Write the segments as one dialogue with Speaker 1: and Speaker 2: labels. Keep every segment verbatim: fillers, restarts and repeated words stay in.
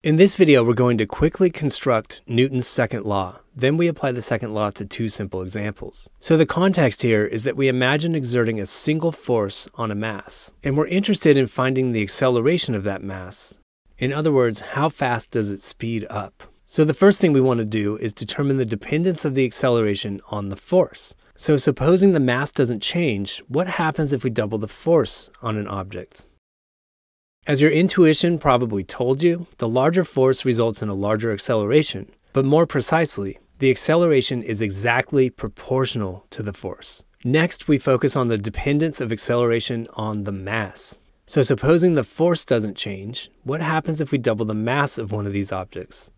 Speaker 1: In this video, we're going to quickly construct Newton's second law. Then we apply the second law to two simple examples. So the context here is that we imagine exerting a single force on a mass, and we're interested in finding the acceleration of that mass. In other words, how fast does it speed up? So the first thing we want to do is determine the dependence of the acceleration on the force. So supposing the mass doesn't change, what happens if we double the force on an object? As your intuition probably told you, the larger force results in a larger acceleration. But more precisely, the acceleration is exactly proportional to the force. Next, we focus on the dependence of acceleration on the mass. So supposing the force doesn't change, what happens if we double the mass of one of these objects?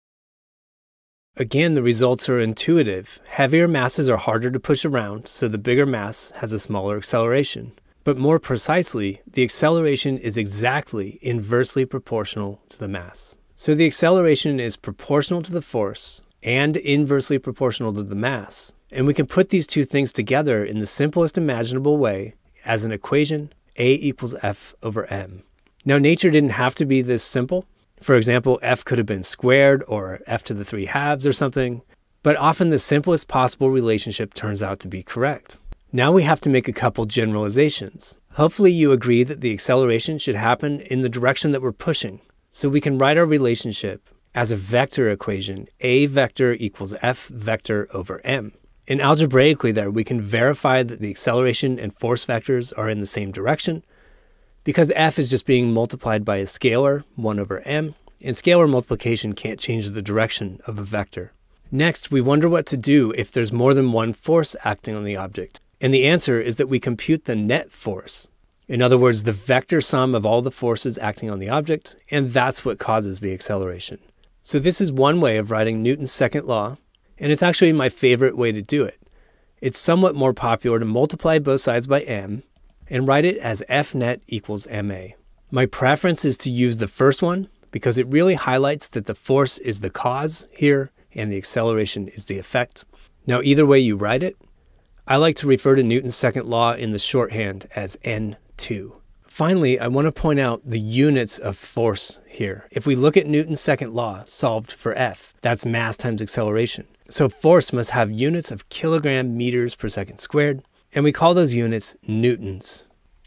Speaker 1: Again, the results are intuitive. Heavier masses are harder to push around, so the bigger mass has a smaller acceleration. But more precisely, the acceleration is exactly inversely proportional to the mass. So the acceleration is proportional to the force and inversely proportional to the mass. And we can put these two things together in the simplest imaginable way as an equation, A equals F over M. Now, nature didn't have to be this simple. For example, F could have been squared or F to the three halves or something. But often the simplest possible relationship turns out to be correct. Now we have to make a couple generalizations. Hopefully you agree that the acceleration should happen in the direction that we're pushing. So we can write our relationship as a vector equation, A vector equals F vector over M. And algebraically there, we can verify that the acceleration and force vectors are in the same direction because F is just being multiplied by a scalar, one over M, and scalar multiplication can't change the direction of a vector. Next, we wonder what to do if there's more than one force acting on the object. And the answer is that we compute the net force. In other words, the vector sum of all the forces acting on the object, and that's what causes the acceleration. So this is one way of writing Newton's second law, and it's actually my favorite way to do it. It's somewhat more popular to multiply both sides by m and write it as F net equals ma. My preference is to use the first one because it really highlights that the force is the cause here and the acceleration is the effect. Now, either way you write it, I like to refer to Newton's second law in the shorthand as N two. Finally, I want to point out the units of force here. If we look at Newton's second law solved for F, that's mass times acceleration. So force must have units of kilogram meters per second squared, and we call those units newtons.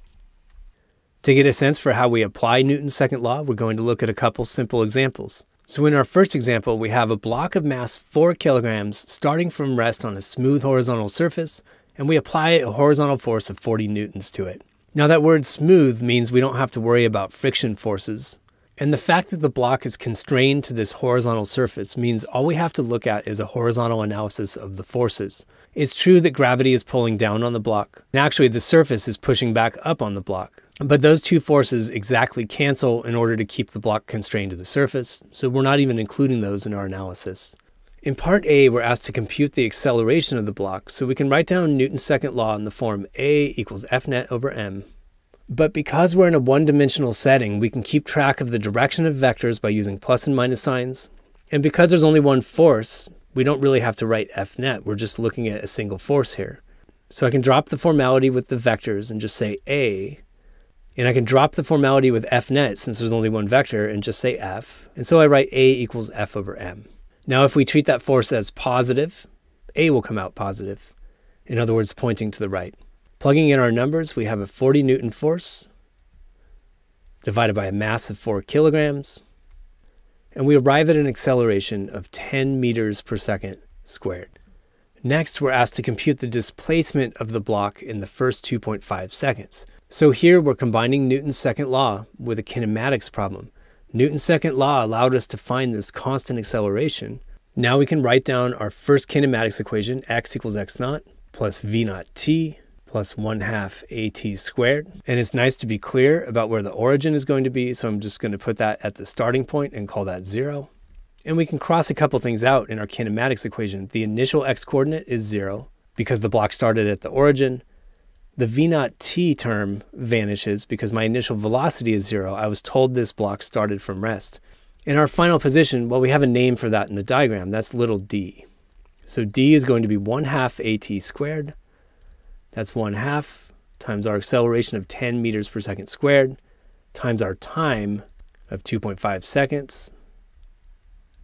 Speaker 1: To get a sense for how we apply Newton's second law, we're going to look at a couple simple examples. So in our first example, we have a block of mass four kilograms starting from rest on a smooth horizontal surface, and we apply a horizontal force of forty newtons to it. Now that word smooth means we don't have to worry about friction forces. And the fact that the block is constrained to this horizontal surface means all we have to look at is a horizontal analysis of the forces. It's true that gravity is pulling down on the block, and actually the surface is pushing back up on the block. But those two forces exactly cancel in order to keep the block constrained to the surface, so we're not even including those in our analysis. In part A, we're asked to compute the acceleration of the block, so we can write down Newton's second law in the form A equals F net over M. But because we're in a one-dimensional setting, we can keep track of the direction of vectors by using plus and minus signs. And because there's only one force, we don't really have to write F net, we're just looking at a single force here. So I can drop the formality with the vectors and just say A. And I can drop the formality with F net since there's only one vector and just say F. And so I write A equals F over M. Now if we treat that force as positive, A will come out positive. In other words, pointing to the right. Plugging in our numbers, we have a forty newton force divided by a mass of four kilograms. And we arrive at an acceleration of ten meters per second squared. Next, we're asked to compute the displacement of the block in the first two point five seconds. So here we're combining Newton's second law with a kinematics problem. Newton's second law allowed us to find this constant acceleration. Now we can write down our first kinematics equation, x equals x naught plus v naught t plus one half at squared. And it's nice to be clear about where the origin is going to be, so I'm just going to put that at the starting point and call that zero. And we can cross a couple things out in our kinematics equation. The initial x-coordinate is zero because the block started at the origin. The v naught t term vanishes because my initial velocity is zero. I was told this block started from rest. In our final position, well, we have a name for that in the diagram. That's little d. So d is going to be one half at squared. That's one half times our acceleration of ten meters per second squared times our time of two point five seconds.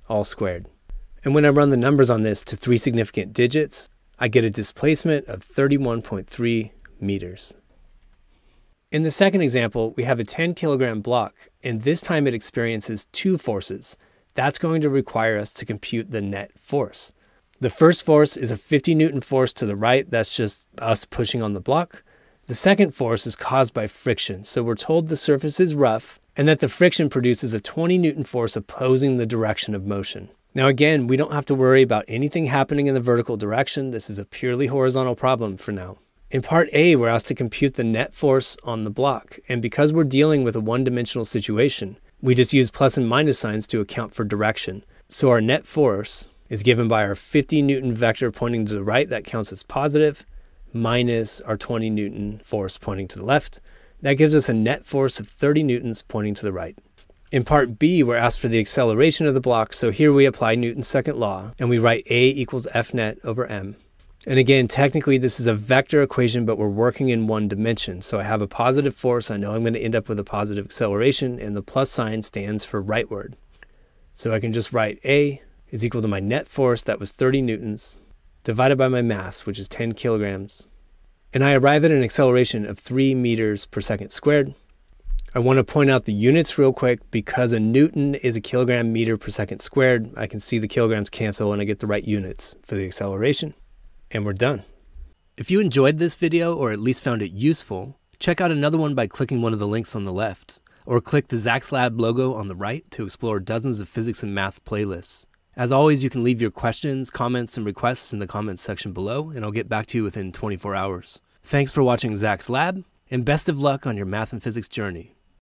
Speaker 1: all squared. And when I run the numbers on this to three significant digits, I get a displacement of thirty-one point three meters. In the second example, we have a ten kilogram block, and this time it experiences two forces. That's going to require us to compute the net force. The first force is a fifty newton force to the right. That's just us pushing on the block. The second force is caused by friction. So we're told the surface is rough and that the friction produces a twenty newton force opposing the direction of motion. Now again, we don't have to worry about anything happening in the vertical direction. This is a purely horizontal problem for now. In part A, we're asked to compute the net force on the block. And because we're dealing with a one-dimensional situation, we just use plus and minus signs to account for direction. So our net force is given by our fifty newton vector pointing to the right, that counts as positive, minus our twenty newton force pointing to the left. That gives us a net force of thirty newtons pointing to the right. In part B, we're asked for the acceleration of the block, so here we apply Newton's second law, and we write A equals F net over m. And again, technically this is a vector equation, but we're working in one dimension. So I have a positive force, I know I'm going to end up with a positive acceleration, and the plus sign stands for rightward. So I can just write A is equal to my net force, that was thirty newtons, divided by my mass, which is ten kilograms. And I arrive at an acceleration of three meters per second squared. I want to point out the units real quick because a newton is a kilogram meter per second squared. I can see the kilograms cancel and I get the right units for the acceleration. And we're done. If you enjoyed this video or at least found it useful, check out another one by clicking one of the links on the left, or click the Zach's Lab logo on the right to explore dozens of physics and math playlists. As always, you can leave your questions, comments, and requests in the comments section below, and I'll get back to you within twenty-four hours. Thanks for watching Zach's Lab, and best of luck on your math and physics journey.